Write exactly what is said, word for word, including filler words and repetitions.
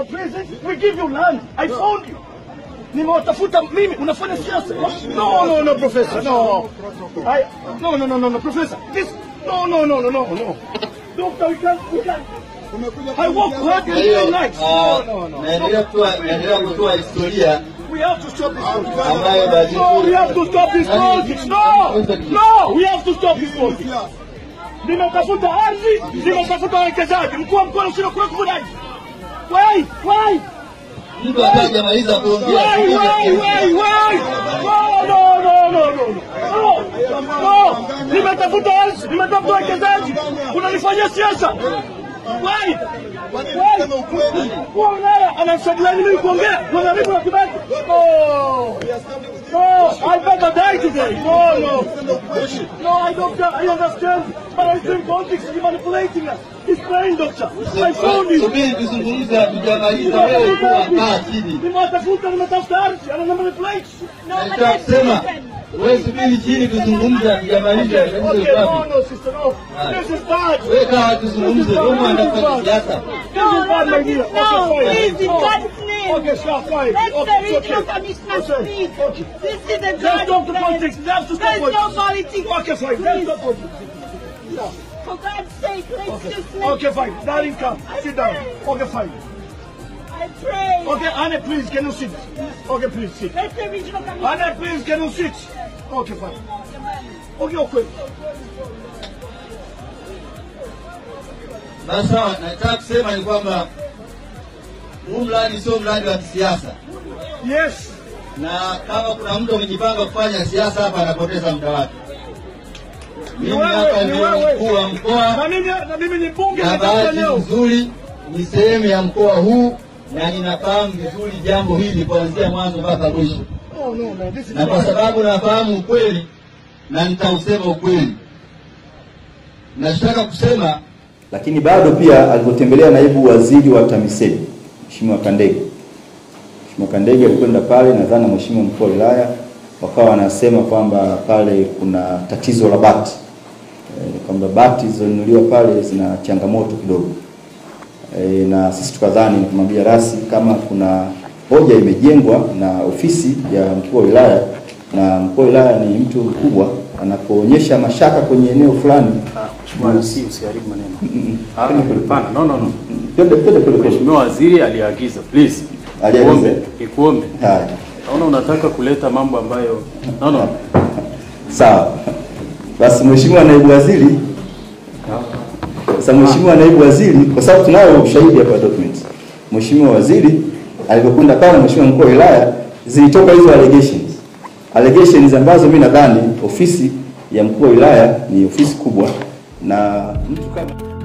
presence, we give you land. I found you. Nimewatafuta mimi, unafanya siasa. No, no, no, Professor, no. I, no, no, no, no, no, Professor. This, no, no, no, no, no, no. Doctor, we can't, we can't. I work hard and very nice. No, no, no. Naendelea kutoa historia. We have to stop this politics. No, we have to stop this politics. No, no, we have to stop this politics. Nimetafuta ardhi, nimetafuta wawekezaji. Mkuu wa mkoa sio kwa kudaji. Why? Why? Mtu hajamaliza kuongea. Why? Why? Why? Why? No, no, no, no, no. No. No. Nimetafuta ardhi, nimetafuta wawekezaji. Unanifanyia siasa. Why? Why? Kuongea anasaidia mimi kuongea. Unanipa na kibaki. No. No, I better die today. No, no. No, I don't I understand. But I think politics is manipulating us. He's playing, doctor. I found you. Subiri tuzungumze hatujamaliza wewe kuwa kaa chini. Nimetafuta nimetafuta ardhi, ana manipulate. Nitasema wewe subiri chini tuzungumze hatujamaliza. Okay, no, no, sister, no. This is bad. Wewe kaa tuzungumze ndio mwanafanya siasa. This is bad, my dear. No, please, in God's name. Okay, stop, fine. Let Okay, the okay. regional commissioner speak. Okay. This is a Let's stop the politics. Let's stop There's no politics. politics. Okay, fine. Let's stop politics. Yeah. For God's sake, let's Okay. just make Okay, fine. Darling, come. Sit down. Okay, fine. I pray. Okay, Anna, please, can you sit? Okay, please, sit. Let the regional commissioner. Anna, please, can you sit? Okay, fine. Okay, okay. Sasa nataka kusema ni kwamba huu mradi sio mradi wa kisiasa. Yes. Na kama kuna mtu amejipanga kufanya siasa hapa anapoteza muda wake. Mimi hapa ni mkuu wa mkoa. Na mimi na mimi ni bunge na bahati nzuri ni sehemu ya mkoa huu na ninafahamu vizuri jambo hili kuanzia mwanzo mpaka mwisho. Oh no, man, this is na kwa sababu nafahamu ukweli na nitausema ukweli. Nataka kusema lakini bado pia alipotembelea naibu waziri wa TAMISEMI Mheshimiwa Kandege. Mheshimiwa Kandege alikwenda pale nadhani na Mheshimiwa mkuu wa wilaya wakawa wanasema kwamba pale kuna tatizo la bati. E, kwamba bati zilizonunuliwa pale zina changamoto kidogo. E, na sisi tukadhani kumwambia rasi kama kuna hoja imejengwa na ofisi ya mkuu wa wilaya na mkuu wa wilaya ni mtu mkubwa anapoonyesha mashaka kwenye eneo fulani. Bwana si usiharibu maneno. Hapana kulipana. No no no. Twende twende pole. Mheshimiwa Waziri aliagiza, please. Aliagiza. Ikuombe. Haya. Naona unataka kuleta mambo ambayo no no. Sawa. Basi Mheshimiwa Naibu Waziri. Sasa Mheshimiwa Naibu Waziri kwa sababu tunayo ushahidi hapa documents. Mheshimiwa Waziri alipokwenda pale Mheshimiwa mkuu wa wilaya zilitoka hizo allegations. Allegations ambazo mimi nadhani ofisi ya mkuu wa wilaya ni ofisi kubwa na mtu kama